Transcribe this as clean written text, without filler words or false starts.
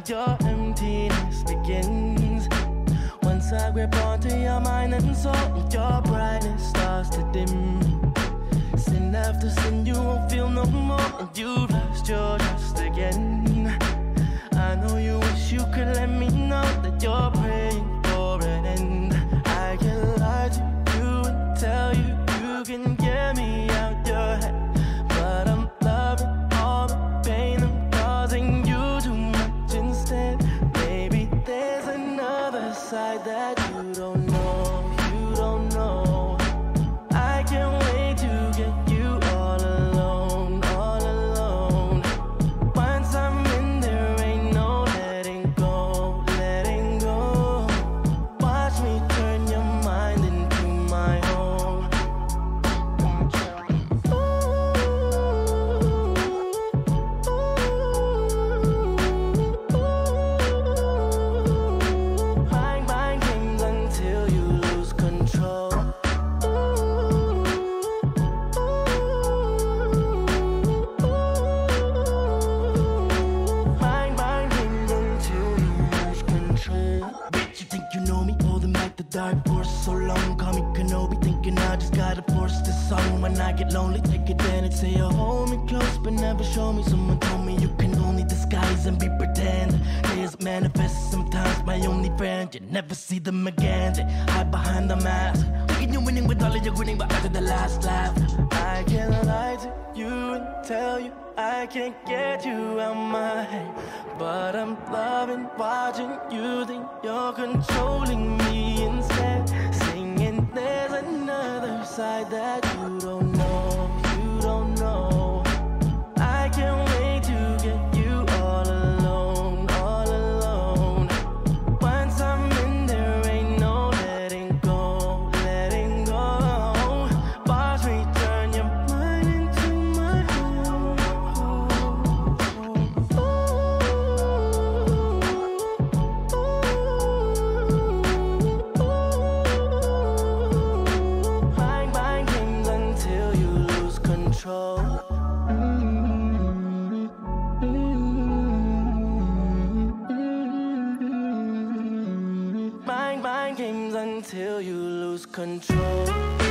and your emptiness begins. Once I grip onto your mind and soul, your brightness starts to dim. Sin after sin, you won't feel no more, and you've lost your trust again. I know you wish you could let me know that you're praying for an end. I can lie to you and tell you you can get me out your head, but I'm loving all the pain I'm causing you too much instead. Maybe there's another side that you don't know, you don't know. I can't wait to get you all alone, all alone. Once I'm in there, ain't no letting go, letting go. Watch me turn your mind into my home. Mind games until you lose control. Mind games until you lose control. Bitch, you think you know me? Holding back the dark force so long. Call me Kenobi, thinking I just gotta force this song. When I get lonely, take advantage. Say you hold me close, but never show me. Someone told me you can only disguise and be pretend. Tears manifest sometimes, my only friend. You never see them again. They hide behind the mask, thinking you're winning with all of your grinning, but after the last laugh. I can't lie to you and tell you I can't get you out my head, but I'm loving watching you think you're controlling me instead. Singing there's another side that you don't know, you don't know. I can't wait to get you all alone, all alone. Once I'm in there, ain't no letting go, letting go. Watch me turn your mind into my home. Mind games until you lose control. Mind games until you lose control.